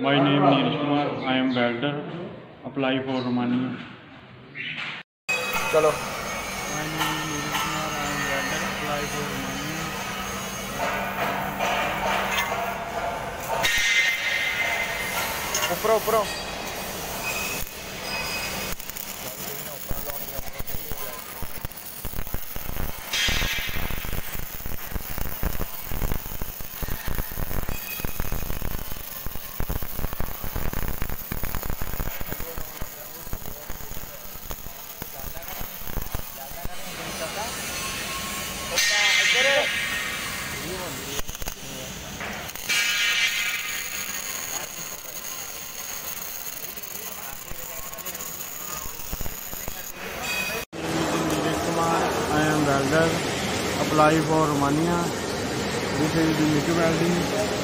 My name Neeraj Kumar. I am welder. Apply for Romania. चलो। My name is Neeraj Kumar. I am welder. Apply for Romania. ऊपर ऊपर I am welder. Apply for Romania. This is the MIG welding.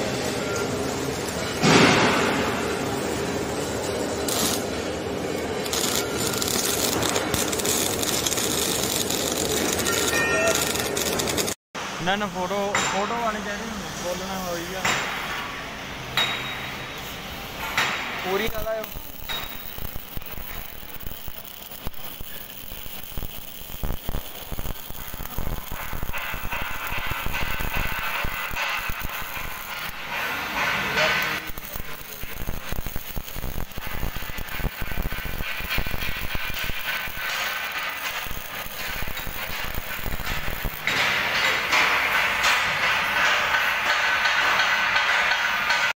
ना photo आनी चाहिए, बोलना हो पूरी